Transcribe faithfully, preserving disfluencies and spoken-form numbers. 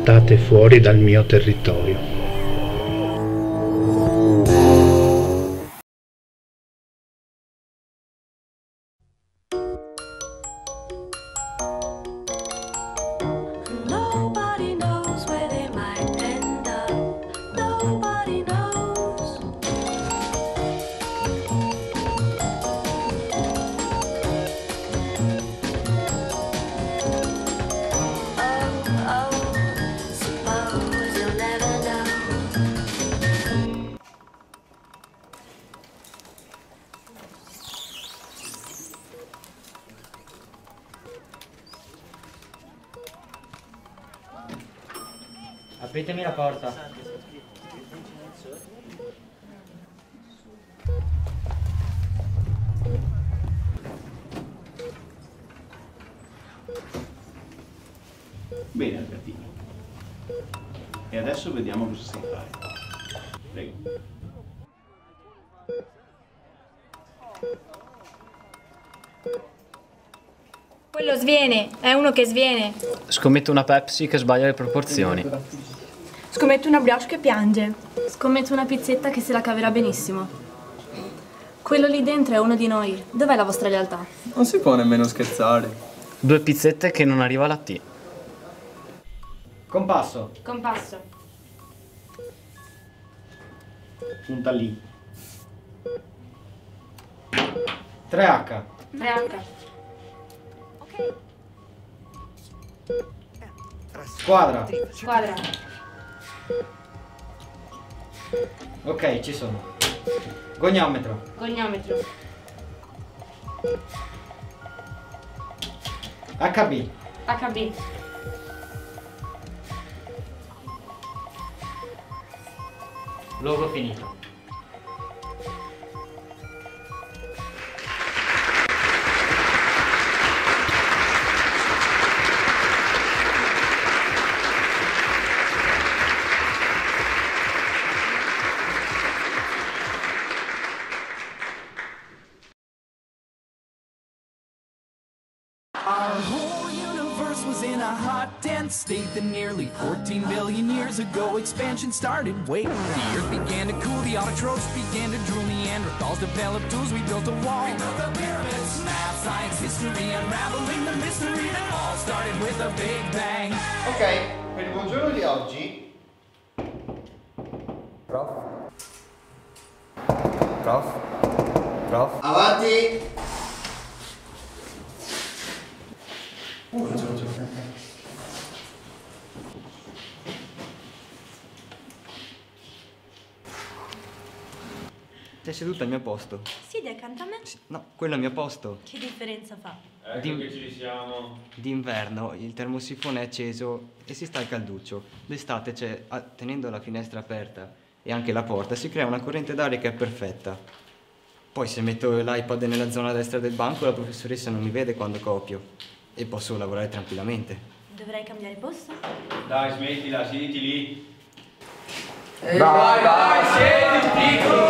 portate fuori dal mio territorio. Apritemi la porta. Bene, Albertino. E adesso vediamo cosa sai fare. Prego. Quello sviene, è uno che sviene. Scommetto una Pepsi che sbaglia le proporzioni. Scommetto una brioche che piange. Scommetto una pizzetta che se la caverà benissimo. Quello lì dentro è uno di noi. Dov'è la vostra lealtà? Non si può nemmeno scherzare. Due pizzette che non arriva alla T. Compasso. Compasso. Punta lì. tre H. tre H. Squadra. Squadra. Ok, ci sono. Goniometro. Goniometro. H B. H B. Logo finito. Our whole universe was in a hot, dense state that nearly fourteen billion years ago expansion started. Wait, the earth began to cool, the autotrophs began to drool, Neanderthals developed tools, we built a wall. We built the pyramids, math, science, history, unraveling the mystery that all started with a big bang. Ok, per il buongiorno di oggi... Prof? Prof? Prof? Avanti! Sei seduto al mio posto. Sì, dai, accanto a me. No, quello è il mio posto. Che differenza fa? Ecco D'in- che ci siamo. D'inverno il termosifone è acceso e si sta al calduccio. D'estate c'è, ah, tenendo la finestra aperta e anche la porta, si crea una corrente d'aria che è perfetta. Poi se metto l'iPad nella zona destra del banco, la professoressa non mi vede quando copio e posso lavorare tranquillamente. Dovrei cambiare posto? Dai, smettila, siediti lì. Dai, dai, siediti, piccolo!